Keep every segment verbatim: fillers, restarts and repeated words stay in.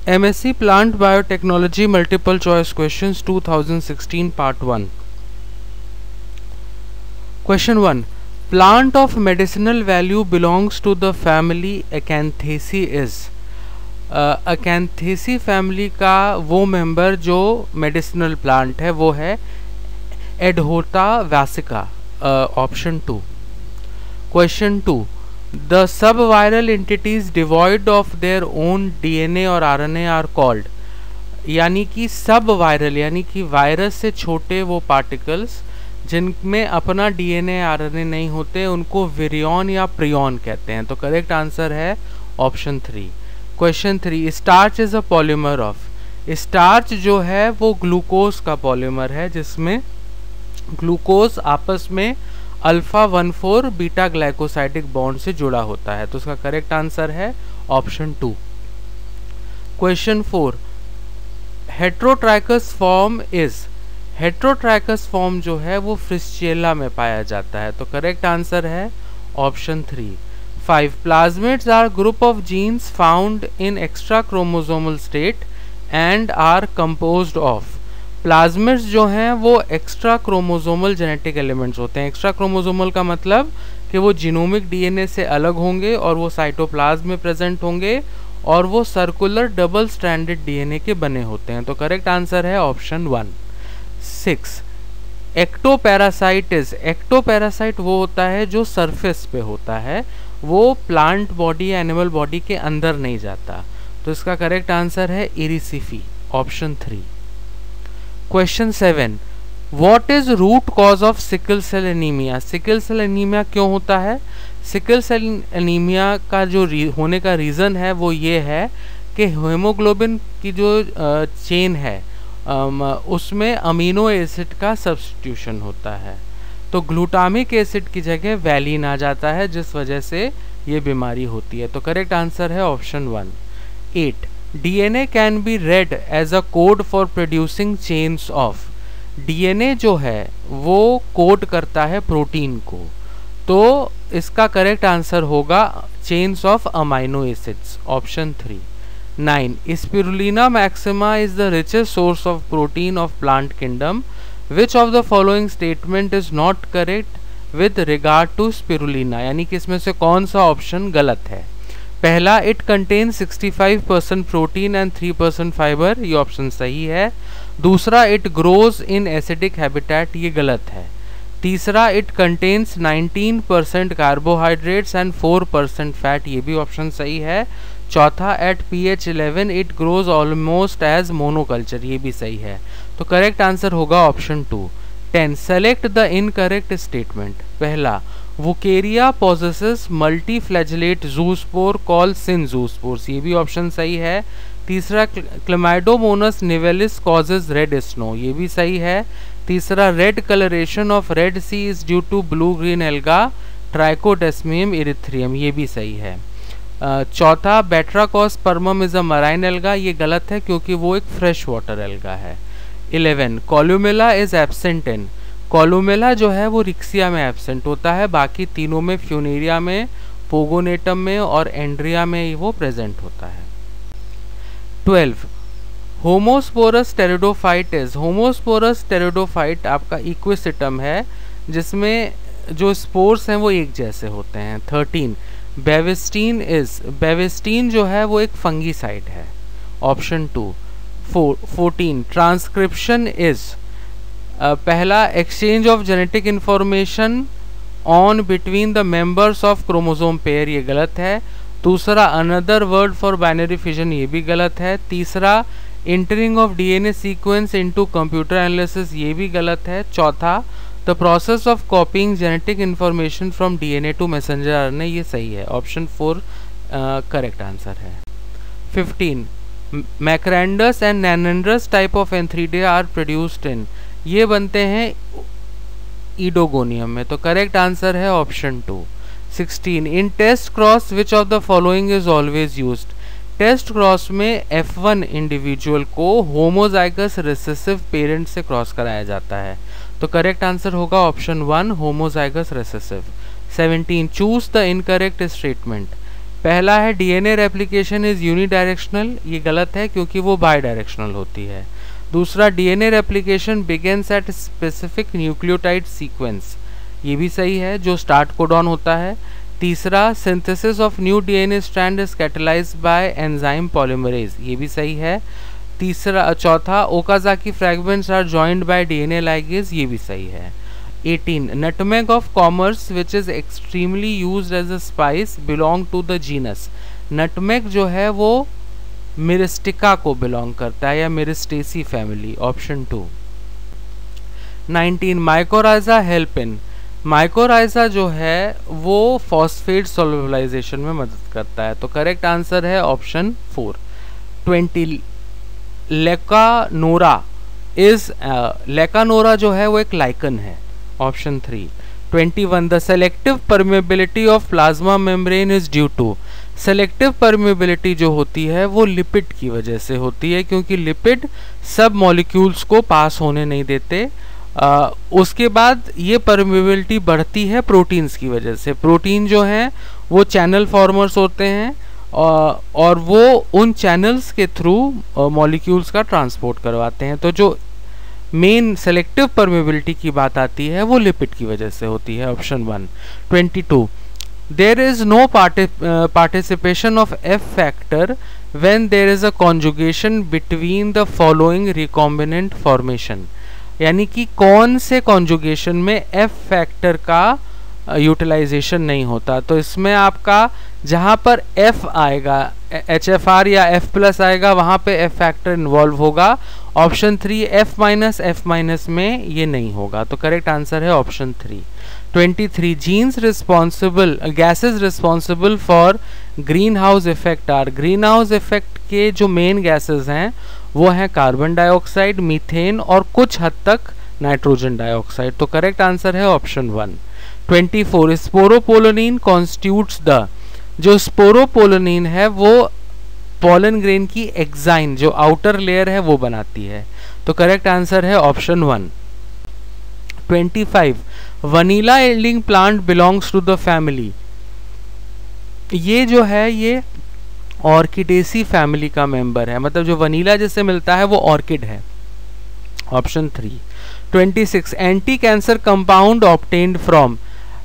M S c Plant Biotechnology Multiple Choice Questions twenty sixteen Part one. Question one. Plant of medicinal value belongs to the family Acanthaceae is. Acanthaceae family का वो member जो medicinal plant है वो है Adhatoda vasica, option two. Question two. The subviral entities devoid of their own D N A और R N A are called. यानी कि सब वायरल यानी कि वायरस से छोटे वो पार्टिकल्स जिनमें अपना D N A R N A नहीं होते उनको विरियन या प्रियन कहते हैं. तो करेक्ट आंसर है option three. Question three. Starch is a polymer of. Starch जो है वो ग्लूकोज का पॉलीमर है जिसमें ग्लूकोज आपस में alpha one four beta glycosidic bond से जुड़ा होता है. तो उसका करेक्ट आंसर है option two. Question four. Heterotrichous form is. Heterotrichous form जो है वो फ्रिस्चेला में पाया जाता है. तो करेक्ट आंसर है option three. Five. Plasmids are group of genes found in extra chromosomal state and are composed of. Plasmids जो हैं वो एक्स्ट्रा क्रोमोसोमल जेनेटिक एलिमेंट्स होते हैं. एक्स्ट्रा क्रोमोसोमल का मतलब कि वो जीनोमिक डीएनए से अलग होंगे और वो साइटोप्लाज्म में प्रेजेंट होंगे और वो सर्कुलर डबल स्ट्रैंडेड डीएनए के बने होते हैं. तो करेक्ट आंसर है option one. Six. Ectoparasite is. Ectoparasite वो होता है जो सरफेस पे होता है, वो प्लांट बॉडी या एनिमल बॉडी के अंदर नहीं जाता. तो इसका करेक्ट आंसर है Erysiphe, option three. Question seven. What is root cause of sickle cell anaemia. Sickle cell anaemia क्यों होता है? सिकल सेल एनीमिया का जो होने का रीज़न है वो ये है कि हेमोग्लोबिन की जो चेन है उसमें अमीनो एसिड का सब्स्टिट्यूशन होता है. तो ग्लूटामिक एसिड की जगह वैलिन आ जाता है जिस वजह से ये बीमारी होती है. तो करेक्ट आंसर है option one. Eight. D N A can be read as a code for producing chains of. D N A जो है वो कोड करता है प्रोटीन को. तो इसका करेक्ट आंसर होगा chains of amino acids, option three. Nine. Spirulina maxima is the richest source of protein of plant kingdom. Which of the following statement is not correct with regard to spirulina. यानी कि इसमें से कौन सा option गलत है? पहला, it contain sixty five percent protein and three percent fibre, ये ऑप्शन सही है. दूसरा, it grows in acidic habitat, ये गलत है. तीसरा, it contains nineteen percent carbohydrates and four percent fat, ये भी ऑप्शन सही है. चौथा, at P H eleven it grows almost as monoculture, ये भी सही है. तो करेक्ट आंसर होगा option two. Ten. Select the incorrect statement. पहला, Vaucheria possesses मल्टीफ्लैजेलेट zoospore call synzoospores, ये भी ऑप्शन सही है. तीसरा, Chlamydomonas nivalis causes red snow, ये भी सही है. तीसरा, red colouration of red sea is due to blue green alga Trichodesmium erythraeum, ये भी सही है. चौथा, Batrachospermum is a marine alga, ये गलत है क्योंकि वो एक फ्रेश वाटर एल्गा है. Eleven. Columella is absent in. Columella जो है वो रिक्सिया में एब्सेंट होता है, बाकी तीनों में फ्यूनेरिया में, पोगोनेटम में और एंड्रिया में वो प्रेजेंट होता है. Twelve. Homosporous pteridophyte is. Homosporous pteridophyte आपका इक्विसिटम है जिसमें जो स्पोर्स हैं वो एक जैसे होते हैं. थर्टीन. बेविस्टीन इज. बेविस्टीन जो है वो एक फंगीसाइड है, option two. Fourteen. Transcription is. Uh, पहला, exchange of genetic information on between the members of chromosome pair, ये गलत है. दूसरा, another word for binary fission, ये भी गलत है. तीसरा, entering of DNA sequence into computer analysis, ये भी गलत है. चौथा, the process of copying genetic information from DNA to messenger RNA, ये सही है, ऑप्शन फोर करेक्ट आंसर है. Fifteen. Macrandrous and नैनेंड्रस type of antheridia are produced in. ये बनते हैं ईडोगोनियम में. तो करेक्ट आंसर है option two. Sixteen. In test cross which of the following is always used. Test cross में F one individual को homozygous recessive parent से cross कराया जाता है. तो करेक्ट आंसर होगा option one, homozygous recessive. Seventeen. Choose the incorrect statement. पहला है डीएनए रेप्लिकेशन इज यूनिडायरेक्शनल, ये गलत है क्योंकि वो बाई डायरेक्शनल होती है। दूसरा, DNA replication begins at specific nucleotide sequence, ये भी सही है, जो स्टार्ट कोडॉन होता है। तीसरा, synthesis of new DNA strand is catalysed by enzyme polymerase, ये भी सही है। तीसरा चौथा, Okazaki fragments are joined by DNA ligase, ये भी सही है। Eighteen, nutmeg of commerce which is extremely used as a spice belong to the genus, nutmeg जो है वो मिरिस्टिका को बिलोंग करता है या Myristicaceae family, option two. Nineteen, mycorrhiza help in, mycorrhiza जो है वो फॉस्फेट सोलुबलाइजेशन में मदद करता है, तो करेक्ट आंसर है option four. Twenty, Lecanora is, Lecanora जो है वो एक लाइकन है, option three. Twenty one, the selective permeability of plasma membrane is due to, selective permeability जो होती है वो लिपिड की वजह से होती है, क्योंकि लिपिड सब मॉलिक्यूल्स को पास होने नहीं देते। आ, उसके बाद ये परमेबिलिटी बढ़ती है प्रोटीन्स की वजह से, प्रोटीन जो हैं वो चैनल फॉर्मर्स होते हैं और वो उन चैनल्स के थ्रू मॉलिक्यूल्स का ट्रांसपोर्ट करवाते हैं। तो जो मेन सेलेक्टिव परमेबिलिटी की बात आती है वो लिपिड की वजह से होती है, option one. Twenty two, there is no participation of F factor when there is a conjugation between the following recombinant formation, यानी कि कौन से कॉन्जुगेशन में एफ फैक्टर का यूटिलाइजेशन नहीं होता। तो इसमें आपका जहाँ पर एफ आएगा, एच एफ आर या एफ प्लस आएगा, वहाँ पे एफ फैक्टर इन्वॉल्व होगा। Option three, F minus F minus में ये नहीं होगा, तो करेक्ट आंसर है option three. Twenty three, genes responsible, gases responsible for green house effect are, green house effect के जो मेन गैसेज हैं वो हैं कार्बन डाइऑक्साइड, मीथेन और कुछ हद तक नाइट्रोजन डाइऑक्साइड, तो करेक्ट आंसर है option one. Twenty four, sporopollenin constitutes the, जो स्पोरोपोलोनिन है वो पोलन ग्रेन की एक्साइन जो आउटर लेयर है वो बनाती है, तो करेक्ट आंसर है option one. Twenty five, vanilla yielding plant belongs to the family, ये जो है ये ऑर्किडेसी फैमिली का मेंबर है, मतलब जो वनीला जिससे मिलता है वो ऑर्किड है, option three. Twenty six, anti cancer compound obtained from,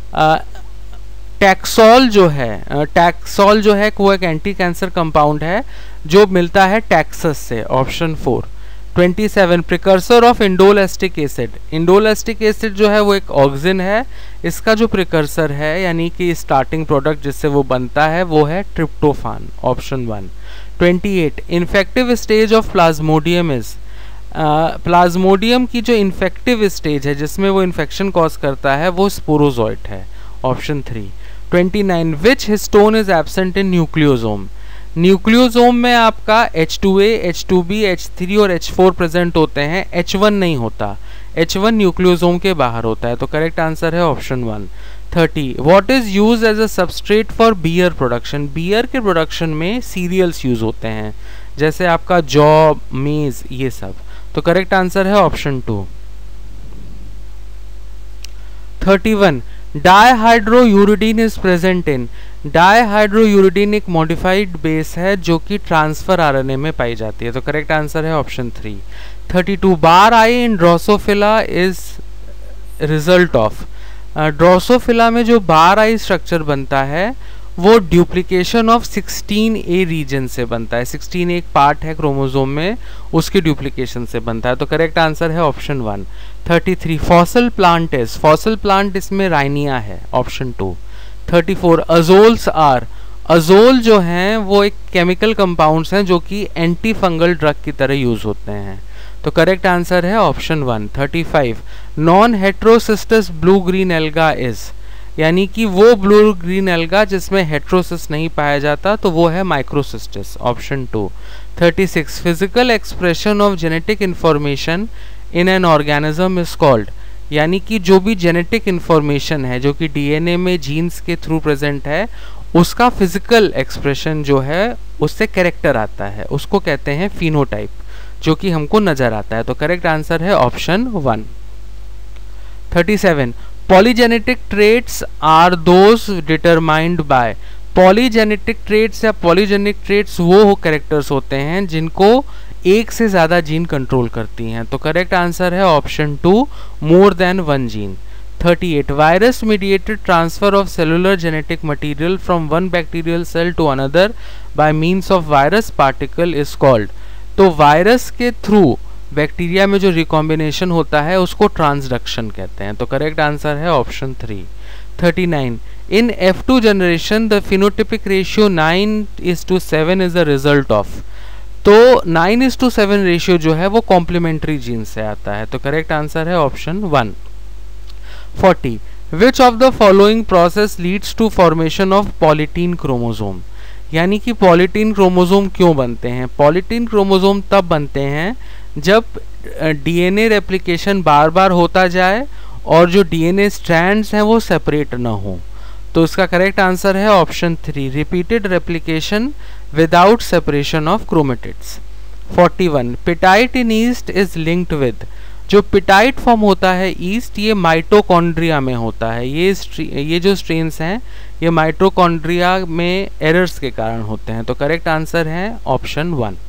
taxol जो है, टैक्सोल जो है वो एक एंटी कैंसर कंपाउंड है जो मिलता है टैक्सस से, option four. Twenty seven, precursor of indole acetic acid, indole acetic acid जो है वो एक ऑक्सिन है, इसका जो प्रिकर्सर है यानी कि स्टार्टिंग प्रोडक्ट जिससे वो बनता है वो है tryptophan, option one. Twenty eight, infective stage of Plasmodium is, Plasmodium की जो इन्फेक्टिव स्टेज है जिसमें वो इन्फेक्शन कॉज करता है वो स्पोरोजोइट है, option three. Twenty nine, which histone is absent in nucleosome, nucleosome में आपका H two A, H two B, H three और एच फोर प्रेजेंट होते हैं, एच वन नहीं होता, एच वन न्यूक्लियोसोम के बाहर होता है, तो करेक्ट आंसर है option one. Thirty, what is use as a substrate for beer production, beer के प्रोडक्शन में सीरियल्स यूज होते हैं जैसे आपका जौ, मेज, ये सब, तो करेक्ट आंसर है option two. Thirty one, dihydrouridine is present in, dihydrouridine एक मॉडिफाइड बेस है जो कि ट्रांसफर आरएनए में पाई जाती है, तो करेक्ट आंसर है option three. Thirty two, bar eye in Drosophila is result of, Drosophila में जो बार आई स्ट्रक्चर बनता है वो duplication of sixteen A region से बनता है, सिक्सटीन एक पार्ट है क्रोमोसोम में, उसके ड्यूप्लीकेशन से बनता है, तो करेक्ट आंसर है option one. Thirty three, fossil plant is, fossil plant इसमें राइनिया है, option two. Thirty four, Azollas are, Azolla जो हैं वो एक केमिकल कंपाउंड्स हैं जो कि एंटी फंगल ड्रग की तरह यूज होते हैं, तो करेक्ट आंसर है option one. Thirty five, non heterocystous blue green alga is, यानी कि वो ब्लू ग्रीन एल्गा जिसमें हेट्रोसिस नहीं पाया जाता तो वो है Microcystis, option two. Thirty six, physical expression of genetic information in an organism is called, यानी कि जो भी जेनेटिक इंफॉर्मेशन है जो कि डीएनए में जीन्स के थ्रू प्रेजेंट है उसका फिजिकल एक्सप्रेशन जो है उससे कैरेक्टर आता है, उसको कहते हैं फिनोटाइप, जो कि हमको नजर आता है, तो करेक्ट आंसर है option one. Thirty seven, polygenetic traits are those determined by, polygenetic traits या पॉलीजेनिक ट्रेट्स वो कैरेक्टर्स होते हैं जिनको एक से ज़्यादा जीन कंट्रोल करती हैं। तो करेक्ट आंसर है option two, more than one gene. Thirty eight, virus mediated transfer of cellular genetic material from one bacterial cell to another by means of virus particle is called. तो virus के through bacteria में जो recombination होता है उसको transduction कहते हैं। तो करेक्ट आंसर है option three. Thirty nine, in F two generation the phenotypic ratio nine is to seven is the result of. तो nine is to seven ratio जो है वो कॉम्प्लीमेंट्री जीन से आता है। तो करेक्ट आंसर है option one. Forty, which of the following process leads to formation of polytene chromosome. यानी कि पॉलीटीन क्रोमोसोम क्यों बनते हैं? पॉलीटीन क्रोमोसोम तब बनते हैं जब डीएनए रेप्लिकेशन बार बार होता जाए और जो डीएनए स्ट्रैंड्स हैं वो सेपरेट ना हो। तो इसका करेक्ट आंसर है option three, repeated replication without separation of chromatids. Forty one, petite in yeast is linked with. जो पिटाइट फॉर्म होता है ईस्ट, ये माइटोकॉन्ड्रिया में होता है। ये ये जो स्ट्रेन्स हैं ये माइटोकॉन्ड्रिया में एरर्स के कारण होते हैं। तो करेक्ट आंसर है ऑप्शन वन।